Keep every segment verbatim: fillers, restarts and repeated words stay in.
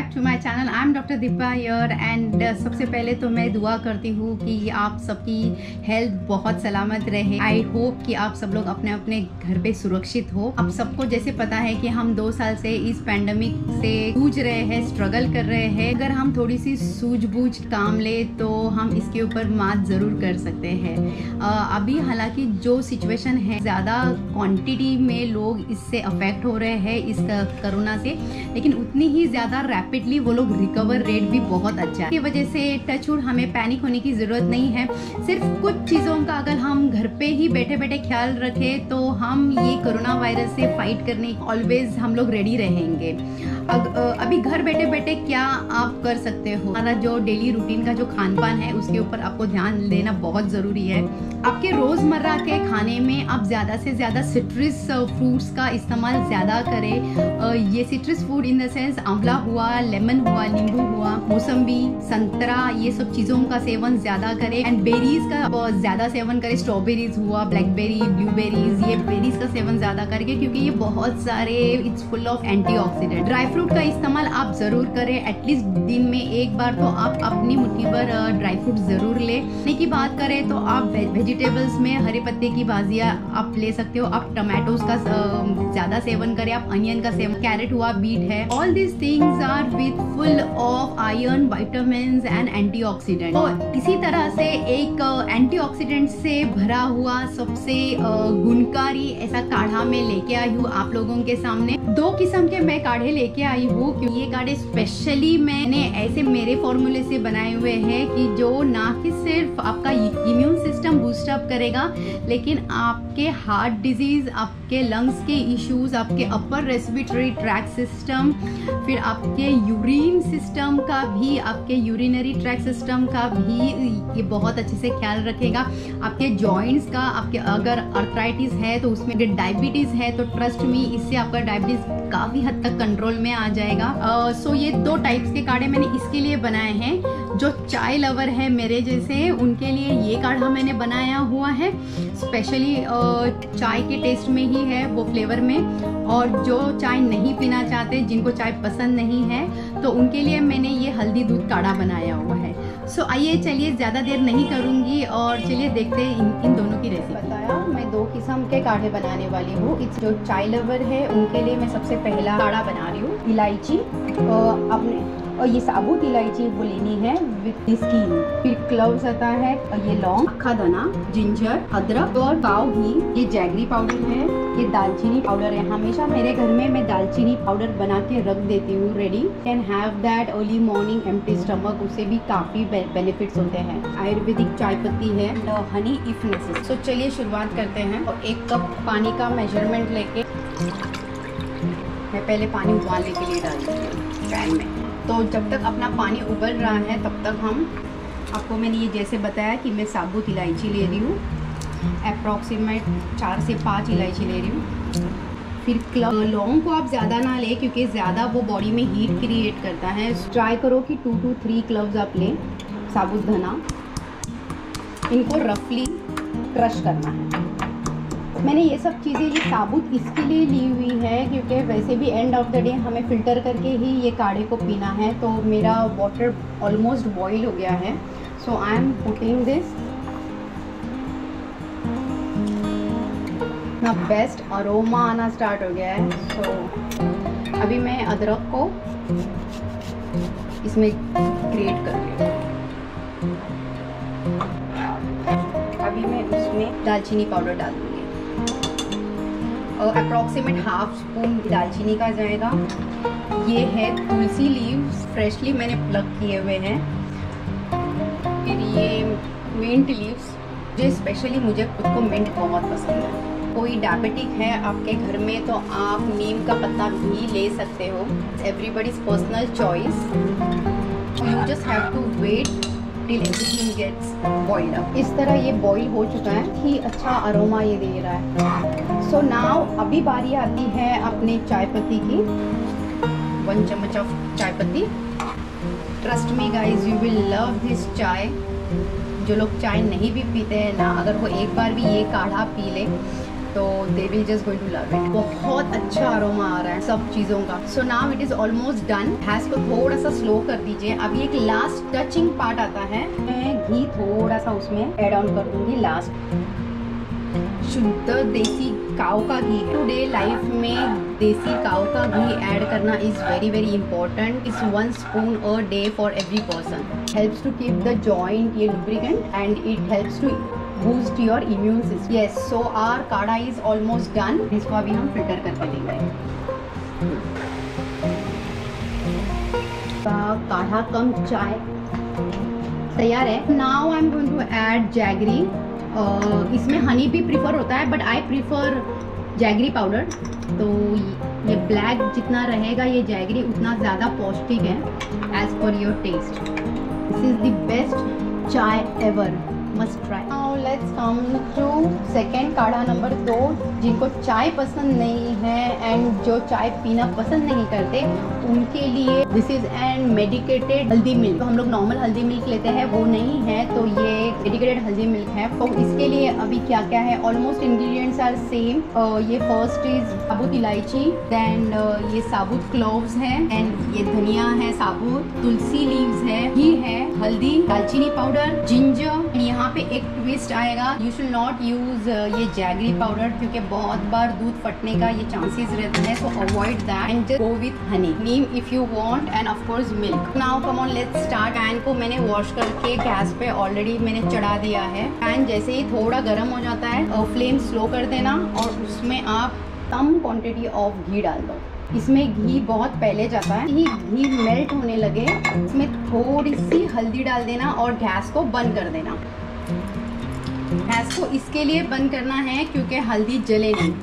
Back to my channel. I am doctor Deepa here and सबसे पहले तो मैं दुआ करती हूँ कि आप सबकी हेल्थ बहुत सलामत रहे। आई होप कि आप सब लोग अपने अपने घर पे सुरक्षित हो। अब सबको जैसे पता है कि हम दो साल से इस पैंडेमिक से जूझ रहे हैं, स्ट्रगल कर रहे हैं। अगर हम थोड़ी सी सूझबूझ काम ले तो हम इसके ऊपर मात जरूर कर सकते हैं। अभी हालांकि जो सिचुएशन है, ज़्यादा क्वांटिटी में लोग इससे अफेक्ट हो रहे हैं इस कोरोना से, लेकिन उतनी ही ज़्यादा रैपिडली वो लोग रिकवर रेट भी बहुत अच्छा है। की वजह से टचवुड हमें पैनिक होने की ज़रूरत नहीं है। सिर्फ कुछ चीज़ों का अगर हम घर पे ही बैठे बैठे ख्याल रखें तो हम ये कोरोना वायरस से फाइट करने ऑलवेज हम लोग रेडी रहेंगे। अग, अभी घर बैठे बैठे क्या आप कर सकते हो? हमारा जो डेली रूटीन का जो खान पान है उसके ऊपर आपको ध्यान देना बहुत ज़रूरी है। आपके रोज़मर्रा के खाने में आप ज़्यादा से ज़्यादा सिट्रस फ्रूट्स का इस्तेमाल ज़्यादा करें। ये citrus food in the sense आंवला हुआ, लेमन हुआ, नींबू हुआ, मौसम्बी, संतरा, ये सब चीज़ों का सेवन ज़्यादा करें। एंड बेरीज का ज़्यादा सेवन करें। स्ट्रॉबेरीज हुआ, ब्लैकबेरी, ब्लूबेरीज, ये बेरीज का सेवन ज़्यादा करेंगे क्योंकि ये बहुत सारे it's full of antioxidant. Dry fruit का इस्तेमाल आप ज़रूर करें। एटलीस्ट दिन में एक बार तो आप अपनी मुट्ठी भर ड्राई फ्रूट ज़रूर लें। की बात करें तो आप वेजिटेबल्स में हरे पत्ते की भाजियाँ आप ले सकते हो। आप टमाटोज का ज़्यादा सेवन करें। आप अनियन का सेवन, कैरेट हुआ, बीट है, all these things are with full of iron, vitamins and antioxidant. तो इसी तरह से एक एंटीऑक्सीडेंट से भरा हुआ सबसे गुणकारी ऐसा काढ़ा मैं लेके आई हूँ आप लोगों के सामने। दो किस्म के मैं काढ़े लेके आई हूँ क्योंकि ये काढ़े स्पेशली मैंने ऐसे मेरे फॉर्मूले से बनाए हुए हैं कि जो ना कि सिर्फ आपका इम्यून सिस्टम बूस्ट अप करेगा, लेकिन आपके हार्ट डिजीज, आपके लंग्स के इश्यूज, आपके अपर रेस्पिरेटरी ट्रैक सिस्टम, फिर आपके यूरिन सिस्टम का भी, आपके यूरिनरी ट्रैक सिस्टम का भी ये बहुत अच्छे से ख्याल रखेगा। आपके जॉइंट्स का, आपके अगर अर्थराइटिस है तो उसमें अगर डायबिटीज है तो ट्रस्ट मी इससे आपका डायबिटीज काफी हद तक कंट्रोल में आ जाएगा। सो uh, so ये दो टाइप्स के काढ़े मैंने इसके लिए बनाए हैं। जो चाय लवर है मेरे जैसे, उनके लिए ये काढ़ा मैंने बनाया हुआ है स्पेशली uh, चाय के टेस्ट में ही है, वो फ्लेवर में। और जो चाय नहीं पीना चाहते, जिनको चाय पसंद नहीं है, तो उनके लिए मैंने ये हल्दी दूध काढ़ा बनाया हुआ है। सो so, आइए चलिए ज़्यादा देर नहीं करूँगी और चलिए देखते हैं इन इन दोनों की रेसिपी। बताया मैं दो किस्म के काढ़े बनाने वाली हूँ। इस जो चाय लवर है उनके लिए मैं सबसे पहला काढ़ा बना रही हूँ। इलायची और अपने और ये साबुत इलायची वो लेनी है विथ स्टीम। फिर क्लोव्स आता है और ये लौंग, अक्खा धना, जिंजर, अदरक और काव घी, ये जैगरी पाउडर है, ये दालचीनी पाउडर है। हमेशा मेरे घर में मैं दालचीनी पाउडर बना के रख देती हूँ ready. Can have that early morning empty stomach, उससे भी काफ़ी बेनिफिट्स होते हैं। आयुर्वेदिक चाय पत्ती है, हनी इफ नेसेसरी। सो चलिए शुरुआत करते हैं। और एक कप पानी का मेजरमेंट लेके मैं पहले पानी उबालने के लिए डालती हूँ पैन में। तो जब तक अपना पानी उबल रहा है तब तक हम, आपको मैंने ये जैसे बताया कि मैं साबुत इलायची ले रही हूँ, अप्रॉक्सीमेट चार से पाँच इलायची ले रही हूँ। फिर क्लव, लौंग को आप ज़्यादा ना लें क्योंकि ज़्यादा वो बॉडी में हीट क्रिएट करता है। ट्राई करो कि टू टू थ्री क्लव्स आप लें। साबुत धना, इनको रफली क्रश करना है। मैंने ये सब चीज़ें ये साबुत इसके लिए ली हुई है क्योंकि वैसे भी एंड ऑफ द डे हमें फ़िल्टर करके ही ये काढ़े को पीना है। तो मेरा वाटर ऑलमोस्ट बॉईल हो गया है। So I am putting this. ना बेस्ट अरोमा आना स्टार्ट हो गया है। सो so, अभी मैं अदरक को इसमें क्रिएट कर रही हूँ। अभी मैं उसमें दालचीनी पाउडर डाल दूँगी। अप्रॉक्सीमेट हाफ स्पून दालचीनी का जाएगा। ये है तुलसी लीव्स, फ्रेशली मैंने प्लग किए हुए हैं। फिर ये मिंट लीव्स, जो स्पेशली मुझे खुद को मिंट बहुत पसंद है। कोई डायबिटिक है आपके घर में तो आप नीम का पत्ता भी ले सकते हो। Everybody's personal choice. You just have to wait till everything gets boiled up. इस तरह ये बॉईल हो चुका है कि अच्छा अरोमा ये दे रहा है। सो नाउ अभी बारी आती है अपने चाय पत्ती की। वन चम्मच ऑफ चाय पत्ती। Trust me guys, you will love this chai. जो लोग चाय नहीं भी पीते हैं ना, अगर वो एक बार भी ये काढ़ा पी ले तो they will just going to love it. बहुत अच्छा अरोमा आ रहा है सब चीजों का। So now it is almost done. Gas को थोड़ा सा स्लो कर दीजिए। अभी एक लास्ट टचिंग पार्ट आता है, मैं घी थोड़ा सा उसमें ऐड ऑन कर दूंगी लास्ट। शुद्ध देसी काऊ का घी। टुडे लाइफ में देसी काऊ का घी ऐड करना is very very important. It's one spoon a day for every person. Helps to keep the joint ये lubricant and it helps to boost your immune system. Yes, so our kadha is almost done. इसको अभी हम filter करके लेंगे। काढ़ा कम चाय तैयार है। Now I am going to add jaggery. Uh, इसमें हनी भी प्रीफर होता है but I prefer jaggery powder. तो ये ब्लैक जितना रहेगा ये जैगरी उतना ज़्यादा पौष्टिक है as per your taste. This is the best chai ever, must try. Now let's come to second kadha number दो। जिनको चाय पसंद नहीं है एंड जो चाय पीना पसंद नहीं करते उनके लिए this is and medicated haldi milk. तो हम लोग नॉर्मल हल्दी मिल्क लेते हैं वो नहीं है, तो ये मेडिकेटेड हल्दी मिल्क है। तो इसके लिए अभी क्या क्या है, ऑलमोस्ट इंग्रेडिएंट्स आर सेम। ये फर्स्ट इज साबुत इलायची, देन uh, ये साबुत क्लोव्स है एंड ये धनिया है साबुत, तुलसी लीव्स है, घी है, हल्दी, दालचीनी पाउडर, जिंजर। यहाँ पे एक ट्विस्ट आएगा, यू शुड नॉट यूज ये जैगरी पाउडर क्योंकि बहुत बार दूध फटने का ये चांसेस रहते हैं, so avoid that and just go with honey, neem if you want and of course milk. Now come on let's start. Pan को मैंने वॉश करके गैस पे ऑलरेडी मैंने चढ़ा दिया है। पैन जैसे ही थोड़ा गर्म हो जाता है फ्लेम स्लो कर देना और उसमें आप कम क्वांटिटी ऑफ घी डाल दो। इसमें घी बहुत पहले जाता है। ही घी मेल्ट होने लगे इसमें थोड़ी सी हल्दी डाल देना और गैस को बंद कर देना। गैस को इसके लिए बंद करना है क्योंकि हल्दी जले नहीं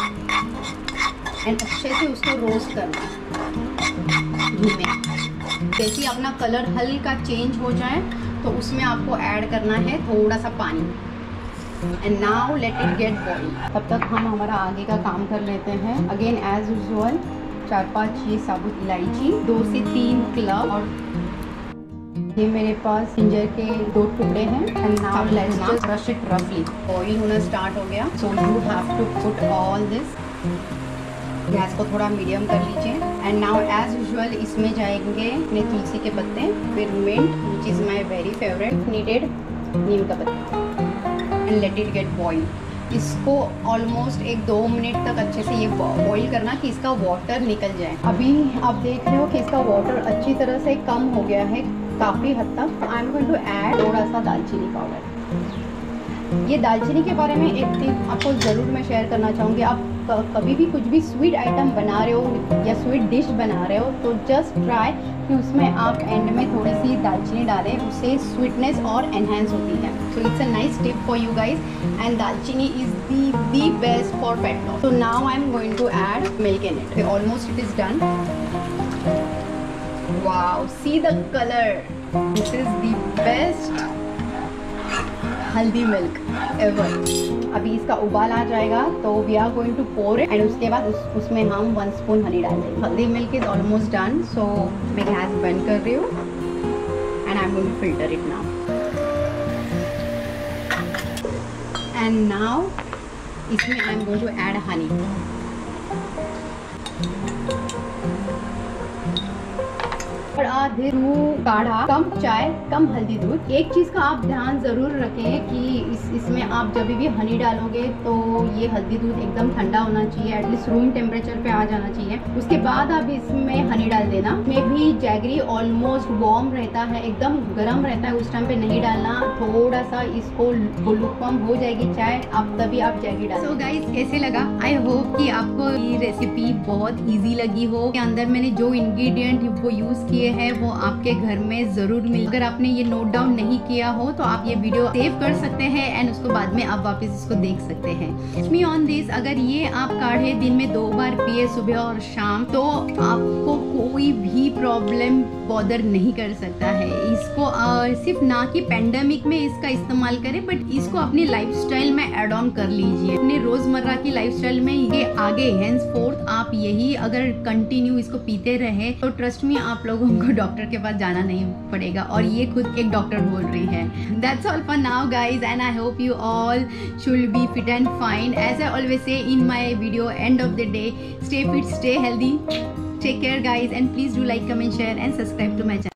एंड अच्छे से उसको रोस्ट करना घी में। जैसे अपना कलर हल्का चेंज हो जाए तो उसमें आपको ऐड करना है थोड़ा सा पानी and now let it get boil. तब तक हम हमारा आगे का काम कर लेते हैं। अगेन एज यूजुअल चार पांच ये साबुत इलायची, दो से तीन क्लव और ये मेरे पास जिंजर के दो टुकड़े हैं and now let's just crush it रफली। बॉइल होना स्टार्ट हो गया, so you have to put all this. गैस को थोड़ा मीडियम कर लीजिए एंड नाउ एज यूजुअल इसमें जाएंगे अपने तुलसी के पत्ते, फिर mint which is my very favourite, needed नीम का पत्ता and let it get boil. इसको ऑलमोस्ट एक दो मिनट तक अच्छे से ये बॉईल करना कि इसका वाटर निकल जाए। अभी आप देख रहे हो कि इसका वाटर अच्छी तरह से कम हो गया है काफ़ी हद तक। I am going to add थोड़ा सा दालचीनी पाउडर। ये दालचीनी के बारे में एक चीज़ आपको ज़रूर मैं शेयर करना चाहूँगी। आप कभी भी कुछ भी स्वीट आइटम बना रहे हो या स्वीट डिश बना रहे हो तो जस्ट ट्राई कि उसमें आप एंड में थोड़ी सी दालचीनी डालें, उससे स्वीटनेस और एनहेंस होती है। So it's a nice tip for you guys and dalchini is the the best for fat loss. So now I am going to add milk in it. Almost it is done. Wow, see the colour, this is the best haldi milk ever. अभी इसका उबाल आ जाएगा तो we are going to pour it and उसके बाद उस, उसमें हम वन स्पून हनी डाल देंगे। Haldi milk is almost done, so मैं गैस बंद कर रही हूँ and I am going to filter it now. And now इसमें I am going to add honey. और आधे दूध काढ़ा, कम चाय, कम हल्दी दूध। एक चीज़ का आप ध्यान ज़रूर रखें कि इस इसमें आप जब भी हनी डालोगे तो ये हल्दी दूध एकदम ठंडा होना चाहिए, एटलीस्ट रूम टेम्परेचर पे आ जाना चाहिए। उसके बाद आप इसमें हनी डाल देना। इसमें भी जैगरी ऑलमोस्ट वार्म रहता है, एकदम गर्म रहता है, उस टाइम पे नहीं डालना। थोड़ा सा इसको लुकवार्म हो जाएगी चाय, आप तभी आप जैगरी डाल। सो गाइस, कैसे लगा? आई होप कि आपको ये रेसिपी बहुत ईजी लगी हो। के अंदर मैंने जो इंग्रेडिएंट वो यूज़ किए है वो आपके घर में जरूर मिल। अगर आपने ये नोट डाउन नहीं किया हो तो आप ये वीडियो सेव कर सकते हैं एंड उसको बाद में आप वापस इसको देख सकते हैं। मी ऑन दिस, अगर ये आप काढ़े दिन में दो बार पिए, सुबह और शाम, तो आपको कोई भी प्रॉब्लम बॉदर नहीं कर सकता है। इसको आ, सिर्फ ना कि पेंडेमिक में इसका इस्तेमाल करें, बट इसको अपनी लाइफस्टाइल में एड ऑन कर लीजिए। अपने रोजमर्रा की लाइफस्टाइल में ये आगे हेंस फोर्थ आप यही अगर कंटिन्यू इसको पीते रहे तो ट्रस्ट में आप लोगों को डॉक्टर के पास जाना नहीं पड़ेगा, और ये खुद एक डॉक्टर बोल रही है। That's all for now guys, and I hope you all should be fit and fine as I always say in my video end of the day. Stay fit, stay healthy, take care guys, and please do like, comment, share and subscribe to my channel.